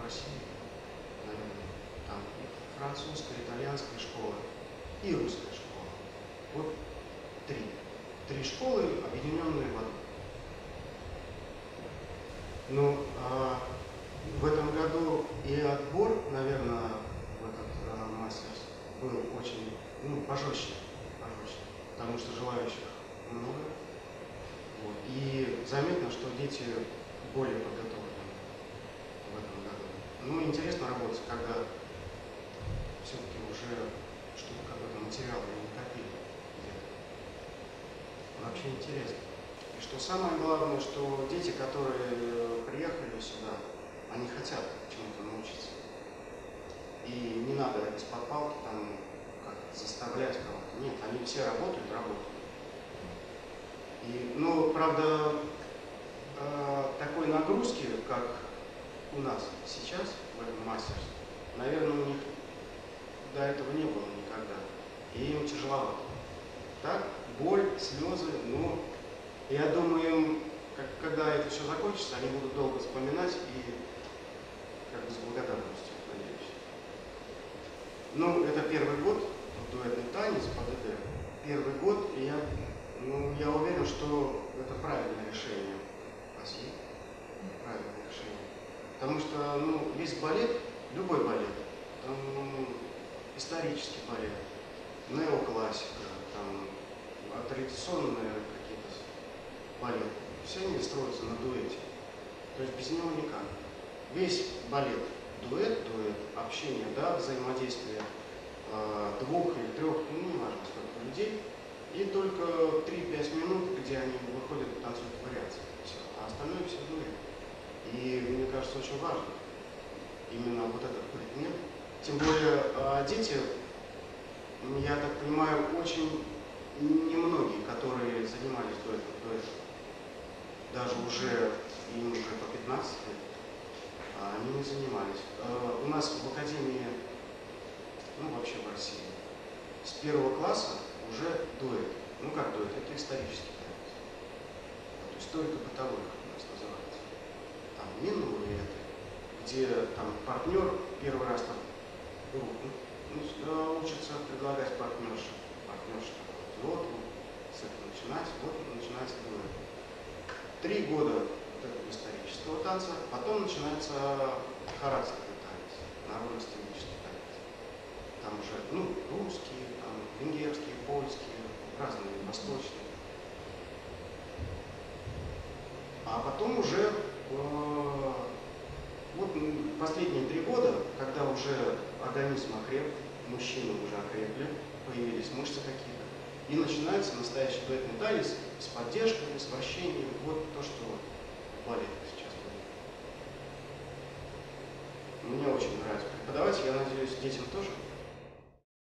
России, наверное. Там и французская, итальянская школа, и русская школа. Вот три школы, объединенные в одну. Ну, в этом году и отбор, наверное, в этот мастерс был очень, пожестче, потому что желающих много. Вот. И заметно, что дети более подготовлены в этом году. Ну, интересно работать, когда все-таки уже что-то, какой-то материал не накопили где-то. Вообще интересно. И что самое главное, что дети, которые приехали сюда, они хотят чему-то научиться. И не надо из-под палки там как-то заставлять кого-то. Нет, они все работают. И, правда, такой нагрузки, как у нас сейчас в этом мастерсе, наверное, у них до этого не было никогда. И им тяжеловато. Так, боль, слезы, но я думаю, когда это все закончится, они будут долго вспоминать и как бы с благодарностью, надеюсь. Ну, это первый год, дуэтный танец по ДД. Первый год, и я уверен, что это правильное решение России. Правильное решение. Потому что, весь балет, любой балет, там, исторический балет, неоклассика, там, традиционные какие-то балеты, все они строятся на дуэте. То есть без него никак. Весь балет дуэт, общение, да, взаимодействие двух или трех, не важно сколько людей, и только 3-5 минут, где они выходят и танцуют вариации. Все. А остальное все дуэт. И мне кажется, очень важно именно вот этот предмет. Тем более дети, я так понимаю, очень немногие, которые занимались дуэтом, даже им уже по 15 лет, они не занимались. У нас в академии, вообще в России, с 1 класса уже дуэт. Как дуэт? Это исторический танец. Вот, историко-бытовой, как у нас называется. Там минуэты, где там партнер первый раз там учится предлагать партнерше. Вот с этого начинать, вот начинается дуэт. 3 года исторического танца, потом начинается харадский танец, народно-сценический танец. Там уже, русские, там, венгерские, польские, разные, восточные. А потом уже, последние 3 года, когда уже организм окреп, мужчины уже окрепли, появились мышцы какие-то, и начинается настоящий дуэтный танец с поддержкой, с вращением, вот то, что в балете сейчас будет. Мне очень нравится преподавать, я надеюсь, детям тоже.